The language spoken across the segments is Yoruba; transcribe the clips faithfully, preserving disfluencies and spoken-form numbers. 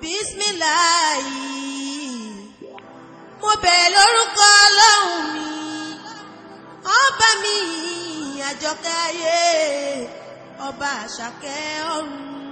Bísmíláì, mo bẹ̀ lórúkọ Ọlọ́run mi, ọba mi àjọkẹ́ ayé, ọba àṣàkẹ́ ọ̀run.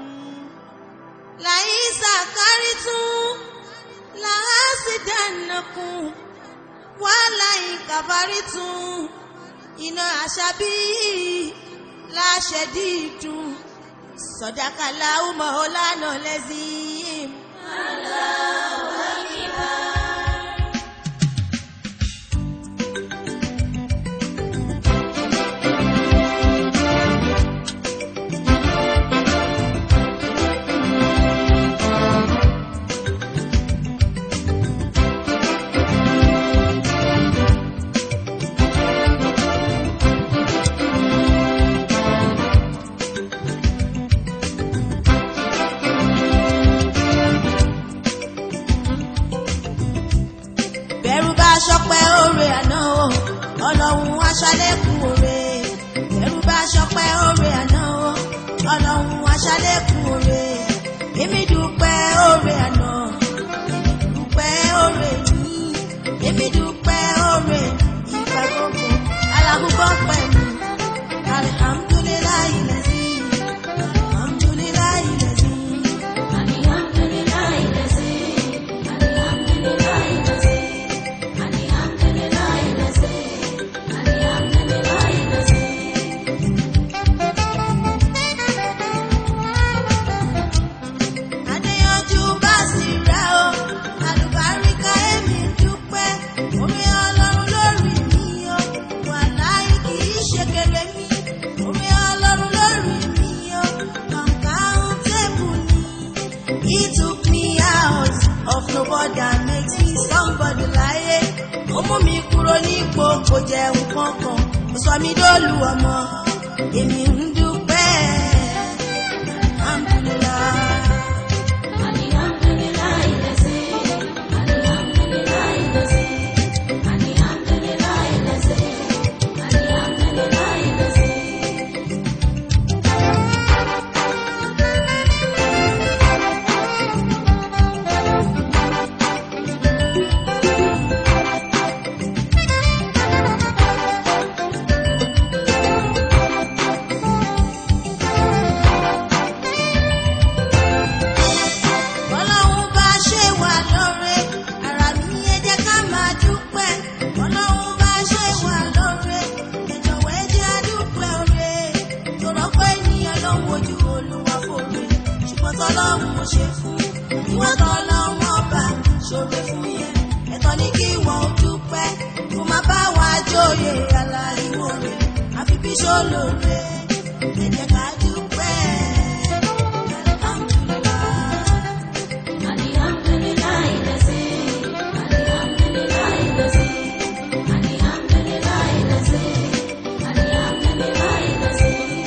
Láìsà kárí tún láàásì dánakùn, wà láì kàbárí tún iná àṣàbí láṣẹ dídùn. Sọ̀dákàlá ọmọ ọlànà lẹ́sìn. Allahu Akbar. Ṣọpẹ́ oore àná o, Ọlọ́run aṣálẹ́kùn oore. Ẹrú bá ṣọpẹ́ oore àná o, Ọlọ́run aṣálẹ́kùn oore. Èmi dúpẹ́ oore àná, dúpẹ́ oore yìí. Èmi dúpẹ́ oore ìgbà gbogbo. Aláhùbọ̀ pẹ̀lú alhamdulillahi lẹ́sí, alhamdulillahi lẹ́sí, alhamdulillahi lẹ́sí, alhamdulillahi lẹ́sí. That makes me somebody láyé. Ó mú mi kúrò nípò kò jẹun kankan, ó sọ mí dóòlù ọmọ, èmi ń dúpẹ́. Alhamdulillah. Alhamdulillah ilẹ̀sí, Alhamdulillah ilẹ̀sí, Alhamdulillah ilẹ̀sí, Alhamdulillah ilẹ̀sí. Ọlọ́run mo ṣe fún ìwọ́n tó Ọlọ́run ọba ṣòro fún yẹn. Ẹ̀tọ́ ní kí wọ́n ó dúpẹ́, kó má bá wa jóye aláriwo rẹ̀, àfi bí ṣólóore. Ẹ jẹ́ ká dúpẹ́. Alhamdulillah. Alhamdulillah ilẹ̀sí, Alhamdulillah ilẹ̀sí, Alhamdulillah ilẹ̀sí, Alhamdulillah ilẹ̀sí.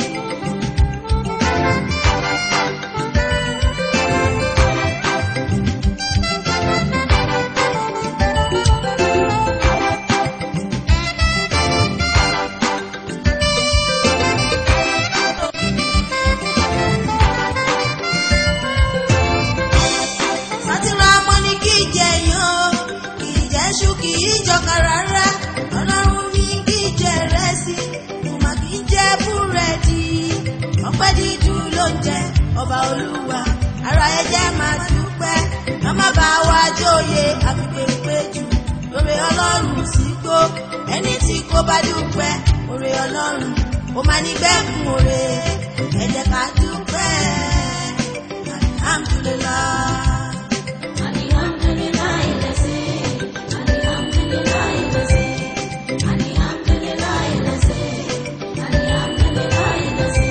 Ọba Olúwa, ara ẹjẹ́ máa dúpẹ́, ká má bá wa jóye àfipéjù. Oore Ọlọ́run sí gbó, ẹni tí kò bá dúpẹ́ oore Ọlọ́run, ó máa ní gbẹ́kùn oore. Ẹ jẹ́ ká dúpẹ́. Alhamdulillah. Alhamdulillah ilẹ̀sí, Alhamdulillah ilẹ̀sí, Alhamdulillah ilẹ̀sí, Alhamdulillah ilẹ̀sí.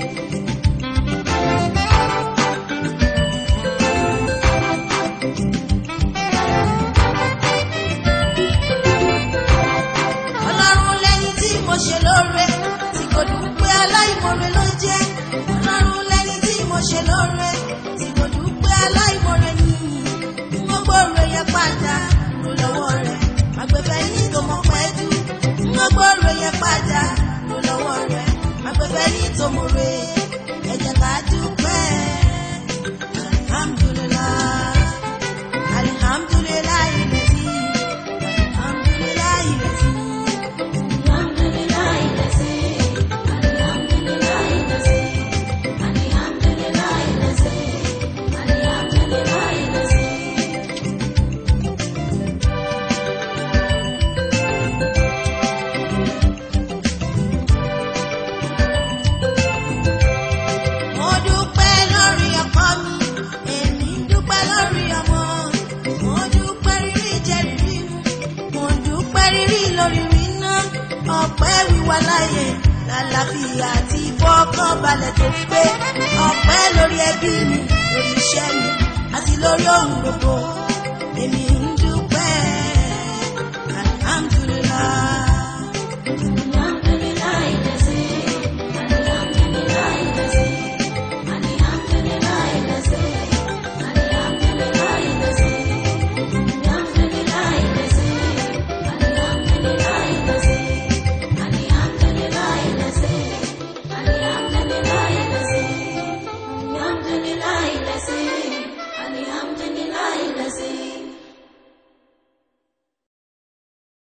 Ṣe lóore tí kò dúpẹ́ aláìmoore ló jẹ́. Ọlọ́run lẹ́ni tí mo ṣe lóore tí kò dúpẹ́ aláìmoore ni. Gbogbo rẹ̀ yẹ padà ló lọ́wọ́ rẹ̀, àgbẹ̀fẹ́ ní tó mọ̀ pẹ́ dù. Gbogbo rẹ̀ yẹ padà ló lọ́wọ́ rẹ̀, àgbẹ̀fẹ́ ní tó mọ̀ rẹ̀. Ẹ jẹ́ ká dúpẹ́. Alhamdulillah. ọpẹ́ wíwá láyé lálàáfíà àti ìfọ̀kànbalẹ̀ tó pé, ọpẹ́ lórí ẹbí mi, lórí iṣẹ́ mi àti lórí ohun gbogbo. Èmi ń dúpẹ́, alhamdulillah. Alhamdulillah,